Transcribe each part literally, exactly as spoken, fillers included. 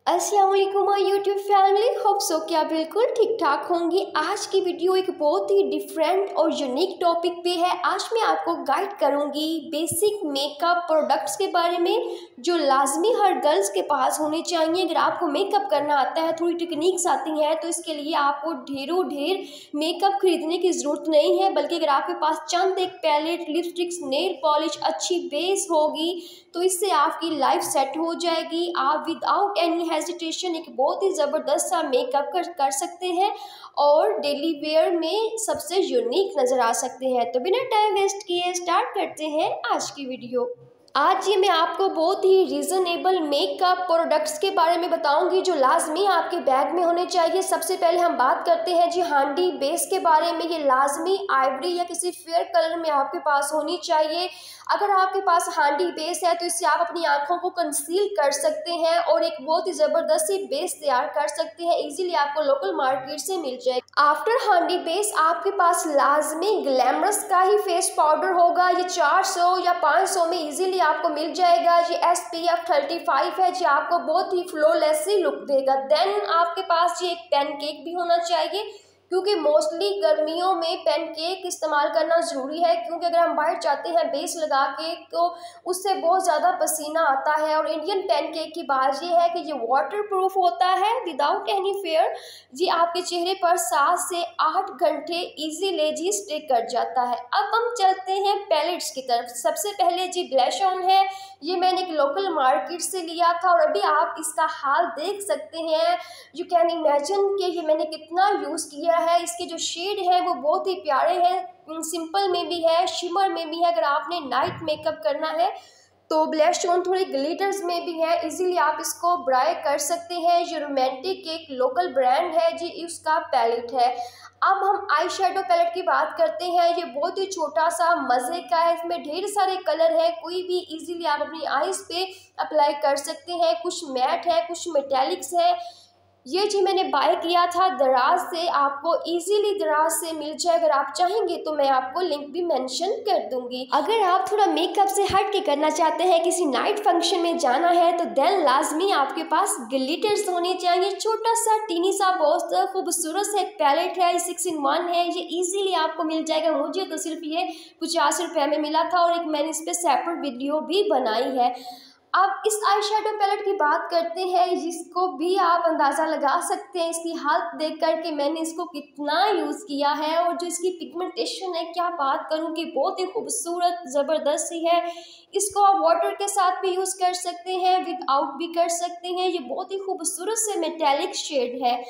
अस्सलाम वालेकुम my YouTube family, hope so कि आप बिल्कुल ठीक ठाक होंगी। आज की वीडियो एक बहुत ही डिफरेंट और यूनिक टॉपिक पे है। आज मैं आपको गाइड करूंगी बेसिक मेकअप प्रोडक्ट्स के बारे में जो लाजमी हर गर्ल्स के पास होने चाहिए। अगर आपको मेकअप करना आता है, थोड़ी टेक्निक्स आती हैं, तो इसके लिए आपको ढेरों ढेर मेकअप खरीदने की ज़रूरत नहीं है, बल्कि अगर आपके पास चंद एक पैलेट, लिपस्टिक्स, नेल पॉलिश, अच्छी बेस होगी तो इससे आपकी लाइफ सेट हो जाएगी। आप विदाउट एनी हेजिटेशन एक बहुत ही ज़बरदस्त सा मेकअप कर कर सकते हैं और डेली वेयर में सबसे यूनिक नज़र आ सकते हैं। तो बिना टाइम वेस्ट किए स्टार्ट करते हैं आज की वीडियो। आज ये मैं आपको बहुत ही रीज़नेबल मेकअप प्रोडक्ट्स के बारे में बताऊंगी जो लाजमी आपके बैग में होने चाहिए। सबसे पहले हम बात करते हैं जी हांडी बेस के बारे में। ये लाजमी आइवरी या किसी फेयर कलर में आपके पास होनी चाहिए। अगर आपके पास हांडी बेस है तो इससे आप अपनी आंखों को कंसील कर सकते हैं और एक बहुत ही ज़बरदस्त सी बेस तैयार कर सकते हैं। इजीली आपको लोकल मार्केट से मिल जाएगी। आफ्टर हांडी बेस आपके पास लाजमी ग्लैमरस का ही फेस पाउडर होगा। ये चार सौ या पाँच सौ में इजीली आपको मिल जाएगा। ये S P F thirty five है, जो आपको बहुत ही फ्लॉलेस सी लुक देगा। देन आपके पास ये एक पैनकेक भी होना चाहिए, क्योंकि मोस्टली गर्मियों में पैनकेक इस्तेमाल करना ज़रूरी है, क्योंकि अगर हम बाहर जाते हैं बेस लगा के तो उससे बहुत ज़्यादा पसीना आता है। और इंडियन पैनकेक की बात ये है कि ये वाटर प्रूफ होता है विदाउट एनी फेयर। जी आपके चेहरे पर सात से आठ घंटे इजीली जी स्टे कर जाता है। अब हम चलते हैं पैलेट्स की तरफ। सबसे पहले जी ब्लश ऑन है। ये मैंने एक लोकल मार्केट से लिया था और अभी आप इसका हाल देख सकते हैं। यू कैन इमेजिन कि ये मैंने कितना यूज़ किया है। इसके जो शेड है वो बहुत ही प्यारे हैं, सिंपल में भी है, शिमर में भी है। अगर आपने नाइट मेकअप करना है तो ब्लश ऑन थोड़ी ग्लिटर्स में भी है, इजीली आप इसको ब्राई कर सकते हैं। ये रोमांटिक एक लोकल ब्रांड है जी, उसका पैलेट है। अब हम आई शेडो पैलेट की बात करते हैं। ये बहुत ही छोटा सा मज़े का है, इसमें ढेर सारे कलर हैं, कोई भी इजीली आप अपनी आईज पे अप्लाई कर सकते हैं। कुछ मैट है, कुछ मेटेलिक्स है। ये जी मैंने बाय किया था दराज से, आपको इजीली दराज से मिल जाए। अगर आप चाहेंगे तो मैं आपको लिंक भी मेंशन कर दूंगी। अगर आप थोड़ा मेकअप से हट के करना चाहते हैं, किसी नाइट फंक्शन में जाना है, तो देन लाजमी आपके पास ग्लिटर्स होने चाहिए। छोटा सा टीनी सा बहुत खूबसूरत सा एक पैलेट है, सिक्स इन वन है। ये इजीली आपको मिल जाएगा। मुझे तो सिर्फ ये पचास रुपये में मिला था और एक मैंने इस पर सेपरेट वीडियो भी बनाई है। अब इस आई शेडो पैलेट की बात करते हैं, जिसको भी आप अंदाज़ा लगा सकते हैं इसकी हालत देख कर के मैंने इसको कितना यूज़ किया है। और जो इसकी पिगमेंटेशन है, क्या बात करूं कि बहुत ही खूबसूरत ज़बरदस्त सी है। इसको आप वाटर के साथ भी यूज़ कर सकते हैं, विदाउट भी कर सकते हैं। ये बहुत ही खूबसूरत से मेटेलिक शेड है।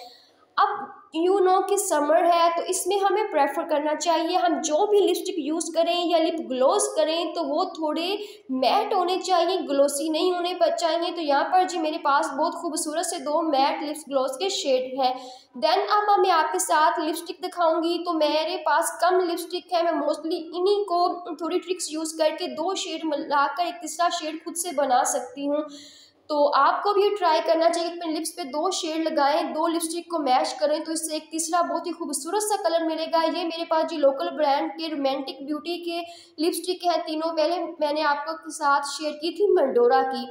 अब यू नो कि समर है तो इसमें हमें प्रेफर करना चाहिए, हम जो भी लिपस्टिक यूज़ करें या लिप ग्लोस करें तो वो थोड़े मैट होने चाहिए, ग्लोसी नहीं होने पर चाहिए। तो यहाँ पर जी मेरे पास बहुत खूबसूरत से दो मैट लिप्स ग्लोस के शेड हैं। देन अब मैं आपके साथ लिपस्टिक दिखाऊंगी। तो मेरे पास कम लिपस्टिक है, मैं मोस्टली इन्हीं को थोड़ी ट्रिक्स यूज़ करके दो शेड मिलाकर एक तीसरा शेड खुद से बना सकती हूँ। तो आपको भी ये ट्राई करना चाहिए कि अपने लिप्स पे दो शेड लगाएं, दो लिपस्टिक को मैच करें, तो इससे एक तीसरा बहुत ही खूबसूरत सा कलर मिलेगा। ये मेरे पास जी लोकल ब्रांड के रोमांटिक ब्यूटी के लिपस्टिक हैं तीनों। पहले मैंने आपको साथ शेयर की थी मंडोरा की।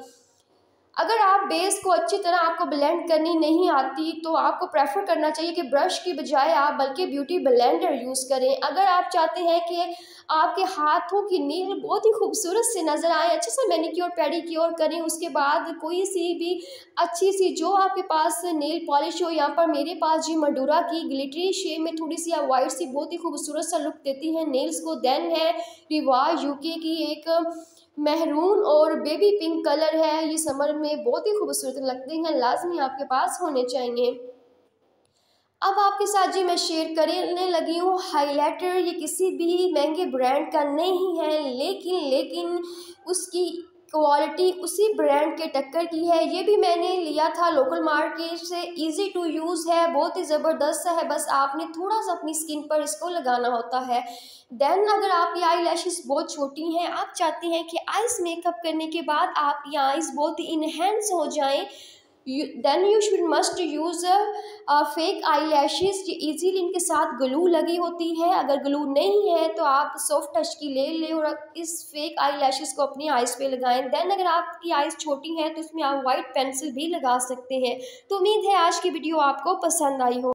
अगर आप बेस को अच्छी तरह आपको ब्लेंड करनी नहीं आती तो आपको प्रेफर करना चाहिए कि ब्रश की बजाय आप बल्कि ब्यूटी ब्लेंडर यूज़ करें। अगर आप चाहते हैं कि आपके हाथों की नेल बहुत ही खूबसूरत से नज़र आए, अच्छे से मैनिक्योर पेडिक्योर करें, उसके बाद कोई सी भी अच्छी सी जो आपके पास नेल पॉलिश हो। यहाँ पर मेरे पास जी मंडोरा की ग्लिटरी शेड में थोड़ी सी वाइट सी बहुत ही खूबसूरत सा लुक देती है नेल्स को। देन है रिवाज यूके की एक महरून और बेबी पिंक कलर है, ये समर में बहुत ही खूबसूरत लगते हैं, लाजमी आपके पास होने चाहिए। अब आपके साथ जी मैं शेयर करने लगी हूँ हाइलाइटर। ये किसी भी महंगे ब्रांड का नहीं है, लेकिन लेकिन उसकी क्वालिटी उसी ब्रांड के टक्कर की है। ये भी मैंने लिया था लोकल मार्केट से, इजी टू यूज़ है, बहुत ही ज़बरदस्त है। बस आपने थोड़ा सा अपनी स्किन पर इसको लगाना होता है। देन अगर आपकी आई लैशेस बहुत छोटी हैं, आप चाहते हैं कि आइज़ मेकअप करने के बाद आपकी आइज़ बहुत ही इन्हेंस हो जाएं, then you should must use fake eye lashes. ये ईजीली इनके साथ ग्लू लगी होती है। अगर ग्लू नहीं है तो आप सॉफ्ट टच की ले लें और इस फेक आई लैशेज़ को अपनी आइज़ पे लगाएं। देन अगर आपकी आइज़ छोटी हैं तो इसमें आप वाइट पेंसिल भी लगा सकते हैं। तो उम्मीद है आज की वीडियो आपको पसंद आई हो।